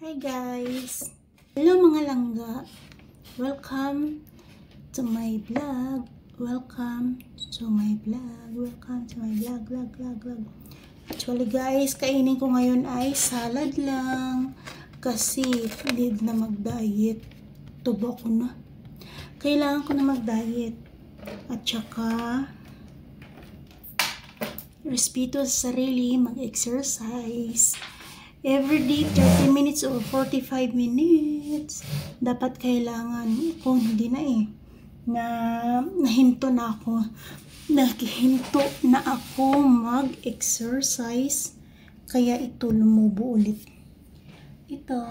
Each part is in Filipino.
Hi guys! Hello mga langga! Welcome to my vlog. Welcome to my vlog. Welcome to my vlog. Actually guys, kainin ko ngayon ay salad lang. Kasi need na mag-diet. Tubo ko na. Kailangan ko na mag-diet. At saka respeto sa sarili, mag-exercise. Every day, 30 minutes or 45 minutes. Dapat kailangan, kung hindi na nahinto na ako. Naghinto na ako mag-exercise. Kaya ito, lumubo ulit. Ito.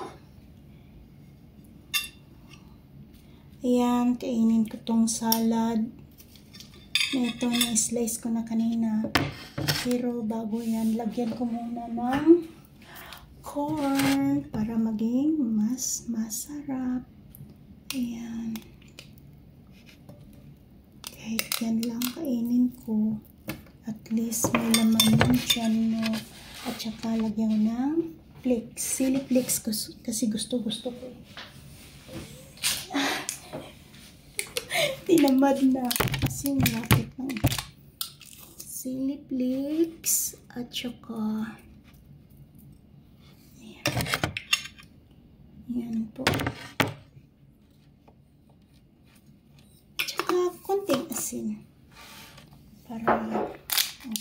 Ayan, kainin ko tong salad. Ito, na-slice ko na kanina. Pero bago yan, lagyan ko muna ng corn para maging mas masarap. Ayan. Kahit yan lang kainin ko. At least may laman yung tiyan mo. At saka lagyan ko ng flakes. Chili flakes kasi gusto ko. Tinamad na. Kasi malapit na. Chili flakes. At saka yan po. Tsaka konting asin. Para okay.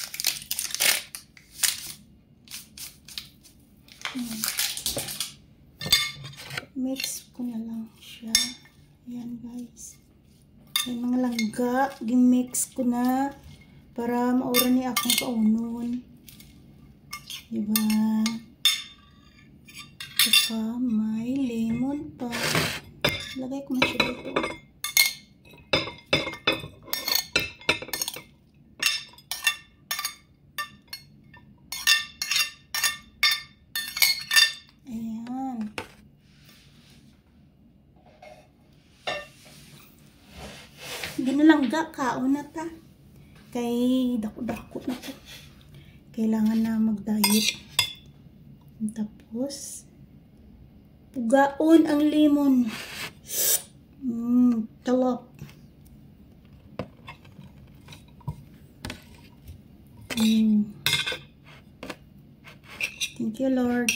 Mix ko na lang siya. Yan guys. Yung mga langga, gimix ko na para maura ni akong kaunon. Diba? Saka may lemon pa. Lagay ko na siya dito. Ayan. Ginalangga, kaon na ta. Kay dako-dako na to. Kailangan na mag-diet. Tapos pugaon ang lemon. Talap. Thank you, Lord.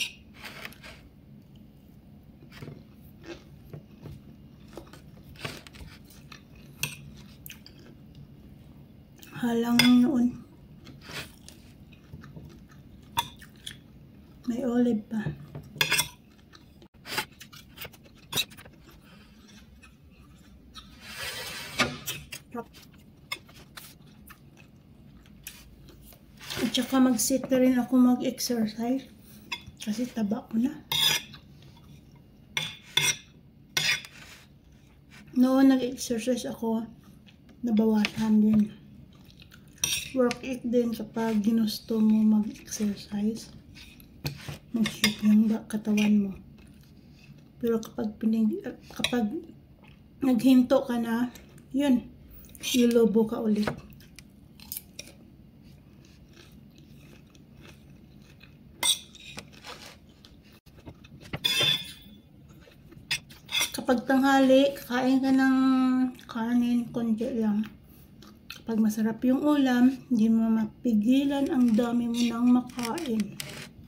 Halang noon. May olive pa. At saka mag-sit na rin ako mag-exercise. Kasi taba ko na. Noon nag-exercise ako, nabawasan din. Work it din kapag ginusto mo mag-exercise. Mag-shoot yung katawan mo. Pero kapag naghinto ka na, yun, lolobo ka ulit. Kapag tanghali, kakain ka ng kanin, konti lang. Kapag masarap yung ulam, hindi mo mapigilan, ang dami mo nang makain.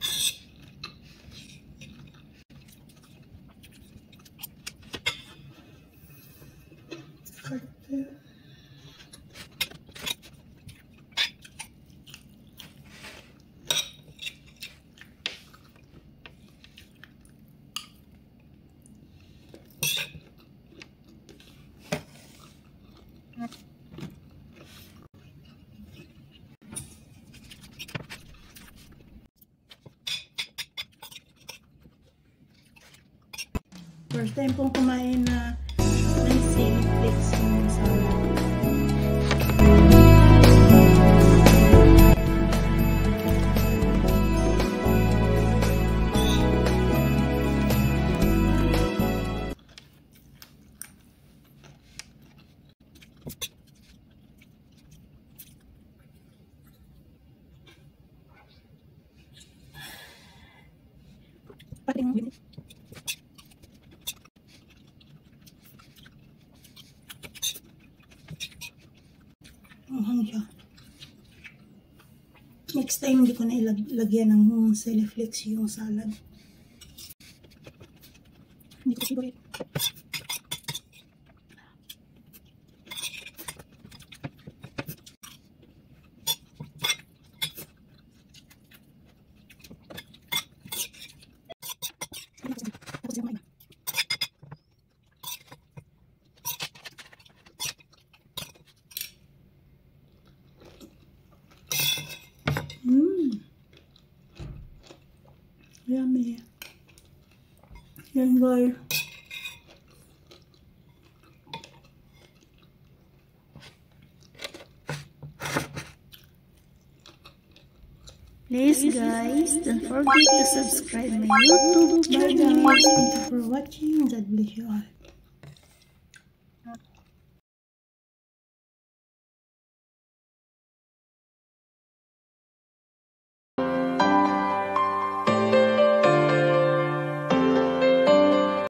First time pong kumain na ng chili flakes ng salad. Anghang siya. Next time, hindi ko na ilagyan ng self-flex yung salad. Hindi ko favorite. Yummy. Yan guys. Please guys, don't forget to subscribe my YouTube. Bye guys. Thank you for watching. God bless you all.